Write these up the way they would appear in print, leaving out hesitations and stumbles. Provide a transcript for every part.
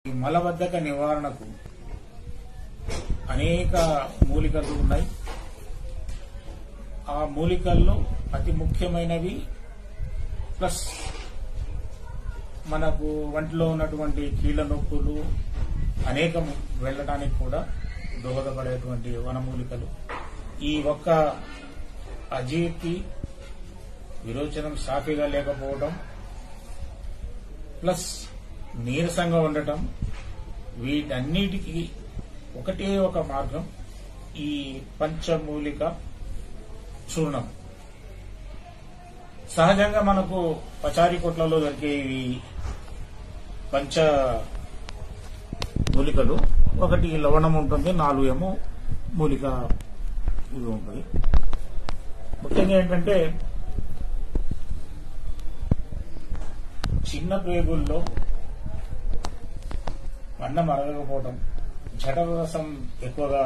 ఈ మలబద్ధక నివారణకు అనేక మూలికలు ఉన్నాయి. ఆ మూలికల్లో అతి ముఖ్యమైనవి ప్లస్ మనకు వంటిలో ఉన్నటువంటి కీళ్ల నొప్పులు అనేకం వెళ్ళడానికి కూడా దోహదపడేటువంటి వనమూలికలు. ఈ ఒక్క అజీర్తి, విరోచనం సాఫీగా లేకపోవడం ప్లస్ నీరసంగా ఉండటం, వీటన్నిటికీ ఒకటే ఒక మార్గం ఈ పంచమూలిక చూర్ణం. సహజంగా మనకు పచారీ కొట్లలో దొరికే ఈ పంచ మూలికలు, ఒకటి లవణం ఉంటుంది, 4 ఏమో మూలిక ఇవి ఉంటుంది. ముఖ్యంగా ఏంటంటే చిన్న ప్రేగుల్లో అన్నం అరగకపోవడం, జఠరరసం ఎక్కువగా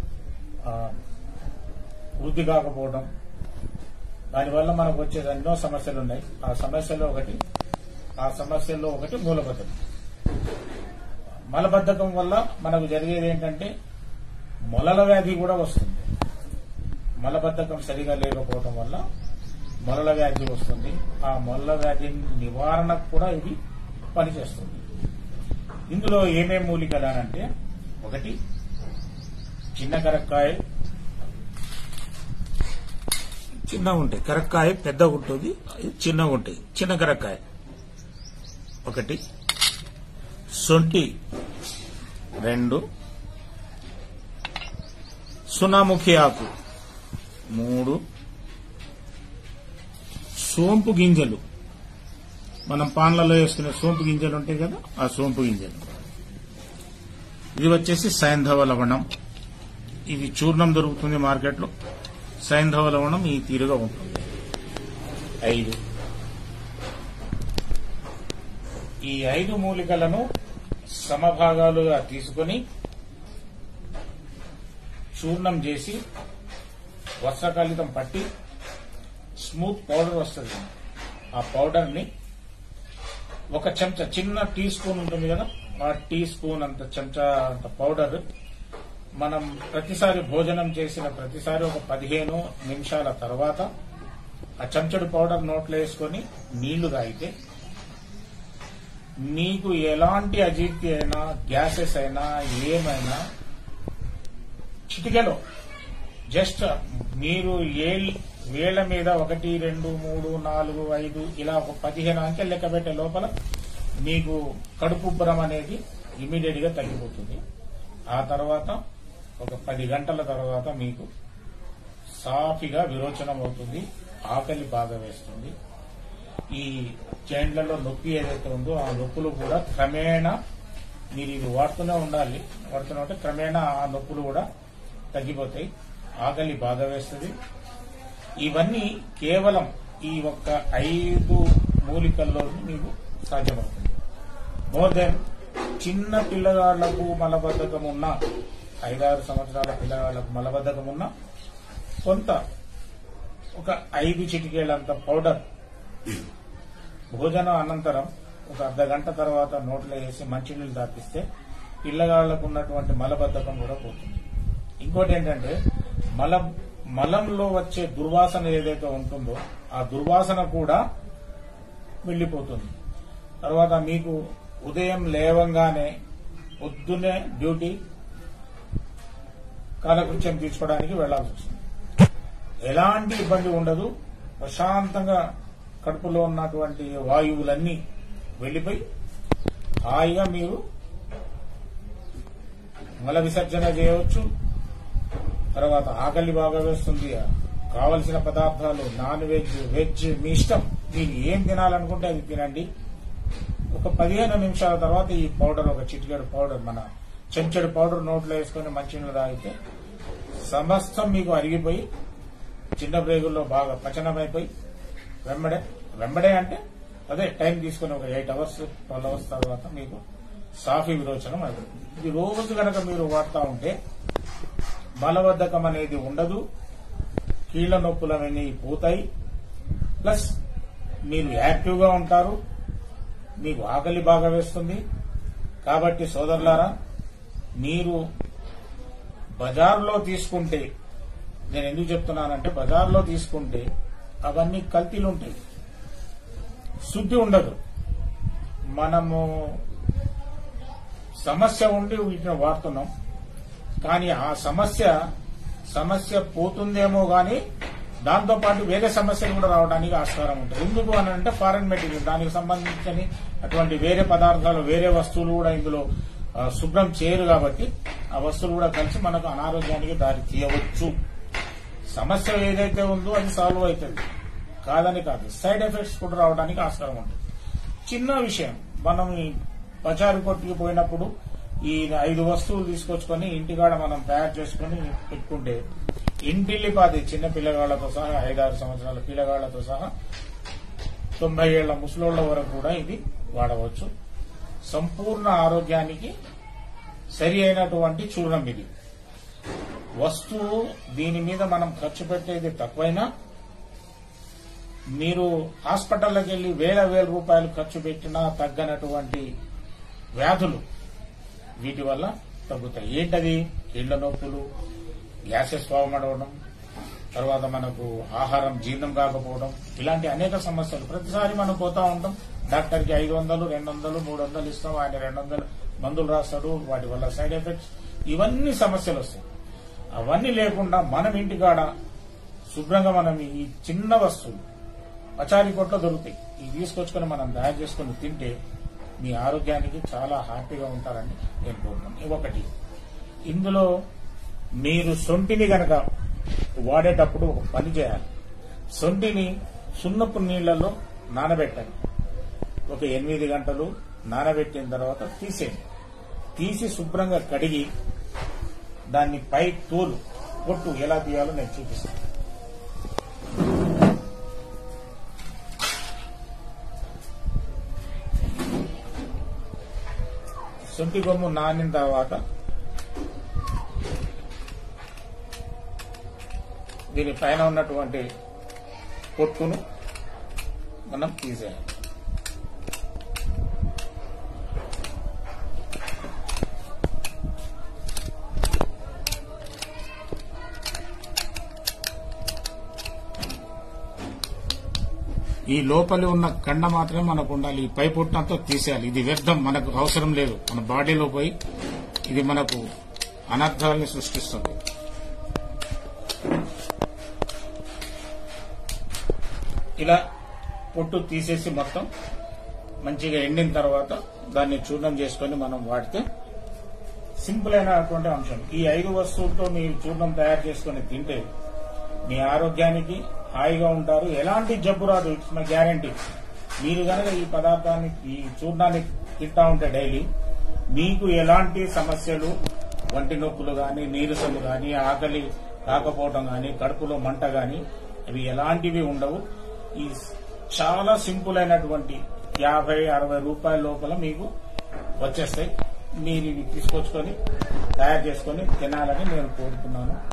వృద్ధి కాకపోవడం, దానివల్ల మనకు వచ్చే ఎన్నో సమస్యలు ఉన్నాయి. ఆ సమస్యల్లో ఒకటి మూలబద్ధకం. మలబద్ధకం వల్ల మనకు జరిగేది ఏంటంటే మొలల వ్యాధి కూడా వస్తుంది. మలబద్ధకం సరిగా లేకపోవడం వల్ల మొలల వ్యాధి వస్తుంది. ఆ మొలల వ్యాధి నివారణకు కూడా ఇది పనిచేస్తుంది. ఇందులో ఏమేమి మూలికలు అంటే, ఒకటి చిన్న కరక్కాయ, చిన్నగా ఉంటాయి. కరక్కాయ పెద్దగా ఉంటుంది, చిన్నగా ఉంటాయి. చిన్న కరక్కాయ ఒకటి, సొంటి 2, సునాముఖి ఆకు 3, సోంపు గింజలు, మనం పాన్లలో వేసుకునే సోంపు గింజలు ఉంటాయి కదా, ఆ సోంపు గింజలు. ఇది వచ్చేసి సైంధవ లవణం. ఇది చూర్ణం దొరుకుతుంది మార్కెట్లో. సైంధవ లవణం ఈ తీరుగా ఉంటుంది. 5 ఈ 5 మూలికలను సమభాగాలుగా తీసుకుని చూర్ణం చేసి వర్షకాలితం పట్టి స్మూత్ పౌడర్ వస్తుంది. ఆ పౌడర్ ని ఒక చెంచా, చిన్న టీ స్పూన్ ఉంటుంది కదా, ఆ టీ స్పూన్ అంత చెంచా అంత పౌడర్ మనం ప్రతిసారి భోజనం చేసిన ప్రతిసారి ఒక 15 నిమిషాల తర్వాత ఆ చెంచడు పౌడర్ నోట్లో వేసుకొని నీళ్లు తాగితే మీకు ఎలాంటి అజీర్తి అయినా, గ్యాసెస్ అయినా, ఏమైనా చిటికెలో జస్ట్ మీరు వేళ్ల మీద 1, 2, 3, 4, 5 ఇలా ఒక 15 అంకెలు లెక్క పెట్టే లోపల మీకు కడుపుబ్బరం అనేది ఇమీడియట్ గా తగ్గిపోతుంది. ఆ తర్వాత ఒక 10 గంటల తర్వాత మీకు సాఫీగా విరోచనం అవుతుంది, ఆకలి బాగా వేస్తుంది. ఈ జాయింట్లలో నొప్పి ఏదైతే ఉందో ఆ నొప్పులు కూడా క్రమేణా మీరు ఇది వాడుతూనే ఉంటే క్రమేణా ఆ నొప్పులు కూడా తగ్గిపోతాయి, ఆకలి బాగా వేస్తుంది. ఇవన్నీ కేవలం ఈ ఒక్క 5 మూలికల్లో మీకు సాధ్యమవుతుంది. మోర్ దెన్ చిన్న పిల్లగాళ్లకు మలబద్ధకం ఉన్న, 5-6 సంవత్సరాల పిల్లగాళ్లకు మలబద్ధకం ఉన్న కొంత ఒక 5 చిటికేళ్లంత పౌడర్ భోజనం అనంతరం ఒక అర్ధగంట తర్వాత నోట్లో వేసి మంచినీళ్ళు తాపిస్తే పిల్లగాళ్లకు ఉన్నటువంటి మలబద్ధకం కూడా పోతుంది. ఇంకోటి ఏంటంటే మలంలో వచ్చే దుర్వాసన ఏదైతే ఉంటుందో ఆ దుర్వాసన కూడా వెళ్లిపోతుంది. తర్వాత మీకు ఉదయం లేవంగానే పొద్దున్నే డ్యూటీ కాలకృత్యం తీసుకోవడానికి వెళ్లాల్సి వస్తుంది. ఎలాంటి ఇబ్బంది ఉండదు. ప్రశాంతంగా కడుపులో ఉన్నటువంటి వాయువులన్నీ వెళ్లిపోయి హాయిగా మీరు మల విసర్జన చేయవచ్చు. తర్వాత ఆకలి బాగా వేస్తుంది. కావలసిన పదార్థాలు నాన్ వెజ్, వెజ్ మీ ఇష్టం, మీరు ఏం తినాలనుకుంటే అది తినండి. ఒక 15 నిమిషాల తర్వాత ఈ పౌడర్, ఒక చిటికెడు పౌడర్, మన చెంచెడు పౌడర్ నోట్లో వేసుకుని మంచినీళ్ళు తాగితే సమస్తం మీకు అరిగిపోయి చిన్న ప్రేగుల్లో బాగా పచనమైపోయి వెంబడే అంటే అదే టైం తీసుకుని ఒక 8 అవర్స్ 12 అవర్స్ తర్వాత మీకు సాఫీ విరోచనం అవుతుంది. ఇది రోజు కనుక మీరు వాడుతూ ఉంటే మలబద్ధకం అనేది ఉండదు, కీళ్ల నొప్పులు అవన్నీ పోతాయి, ప్లస్ మీరు యాక్టివ్ గా ఉంటారు, మీకు ఆకలి బాగా వేస్తుంది, కాబట్టి సోదరులారా, మీరు బజార్లో తీసుకుంటే, నేను ఎందుకు చెప్తున్నానంటే బజార్లో తీసుకుంటే అవన్నీ కల్తీలు ఉంటాయి, శుద్ధి ఉండదు. మనము సమస్య ఉండి వీటిని వాడుతున్నాం, కానీ ఆ సమస్య పోతుందేమో గాని దాంతోపాటు వేరే సమస్యలు కూడా రావడానికి ఆస్కారం ఉంటుంది. ఎందుకు అని అంటే ఫారెన్ మెటీరియల్, దానికి సంబంధించిన అటువంటి వేరే పదార్థాలు, వేరే వస్తువులు కూడా ఇందులో శుభ్రం చేయరు కాబట్టి ఆ వస్తువులు కూడా కలిసి మనకు అనారోగ్యానికి దారి తీయవచ్చు. సమస్య ఏదైతే ఉందో అది సాల్వ్ అవుతుంది, కాదని కాదు, సైడ్ ఎఫెక్ట్స్ కూడా రావడానికి ఆస్కారం ఉంటుంది. చిన్న విషయం, మనం ఈ పచారి కొట్టుకు పోయినప్పుడు ఈ 5 వస్తువులు తీసుకొచ్చుకొని ఇంటికాడ మనం తయారు చేసుకుని పెట్టుకుంటే ఇంటిల్లిపాది చిన్న పిల్లగాళ్లతో సహా 5-6 సంవత్సరాల పిల్లగాళ్లతో సహా 90 ఏళ్ల ముసలోళ్ల వరకు కూడా ఇది వాడవచ్చు. సంపూర్ణ ఆరోగ్యానికి సరి అయినటువంటి చూర్ణం ఇది. వస్తువు దీని మీద మనం ఖర్చు పెట్టేది తక్కువైనా మీరు హాస్పిటల్లోకి వెళ్లి వేల రూపాయలు ఖర్చు పెట్టినా తగ్గనటువంటి వ్యాధులు వీటి వల్ల తగ్గుతాయి. ఏంటది? కీళ్ల నొప్పులు, గ్యాసెస్ ఫామ్ అవడం, తర్వాత మనకు ఆహారం జీర్ణం కాకపోవడం, ఇలాంటి అనేక సమస్యలు. ప్రతిసారి మనం పోతా ఉంటాం డాక్టర్కి 500, 200, 300 ఇస్తాం, ఆయన 200 మందులు రాస్తాడు, వాటి వల్ల సైడ్ ఎఫెక్ట్స్, ఇవన్నీ సమస్యలు వస్తాయి. అవన్నీ లేకుండా మనం ఇంటికాడ శుభ్రంగా మనం ఈ చిన్న వస్తువులు పచారీ కొట్లో దొరుకుతాయి, ఇవి తీసుకొచ్చుకొని మనం తయారు చేసుకుని తింటే మీ ఆరోగ్యానికి చాలా హ్యాపీగా ఉంటారని నేను కోరుతున్నాను. ఒకటి, ఇందులో మీరు సొంటిని గనక వాడేటప్పుడు ఒక పని చేయాలి. సొంటిని సున్నపు నీళ్లలో నానబెట్టండి. ఒక 8 గంటలు నానబెట్టిన తర్వాత తీసేయండి. తీసి శుభ్రంగా కడిగి దాన్ని పై తోలు పొట్టు ఎలా తీయాలో నేను చూపిస్తాను. సొంటి కొమ్ము నానిన తర్వాత దీని పైన ఉన్నటువంటి పొట్టును మనం తీసేయాలి. ఈ లోపలి ఉన్న కండ మాత్రమే మనకు ఉండాలి. ఈ పై పొట్టంతా తీసేయాలి. ఇది వ్యర్థం, మనకు అవసరం లేదు. మన బాడీలో పోయి ఇది మనకు అనర్థాలని సృష్టిస్తుంది. ఇలా పొట్టు తీసేసి మొత్తం మంచిగా ఎండిన తర్వాత దాన్ని చూర్ణం చేసుకుని మనం వాడితే సింపుల్ అయినటువంటి అంశం. ఈ 5 వస్తువులతో మీరు చూర్ణం తయారు చేసుకుని తింటే మీ ఆరోగ్యానికి హాయిగా ఉంటారు, ఎలాంటి జబ్బు రాదు. It's my guarantee. మీరు కనుక ఈ పదార్థాన్ని, ఈ చూర్ణాన్ని తింటా ఉంటే డైలీ, మీకు ఎలాంటి సమస్యలు, వంటి నొప్పులు గాని, నీరసలు గాని, ఆకలి కాకపోవడం గాని, కడుపులో మంట గాని, అవి ఎలాంటివి ఉండవు. ఈ చాలా సింపుల్ అయినటువంటి 50-60 రూపాయల లోపల మీకు వచ్చేస్తాయి. మీరు ఇవి తీసుకొచ్చుకొని తయారు చేసుకొని తినాలని నేను కోరుతున్నాను.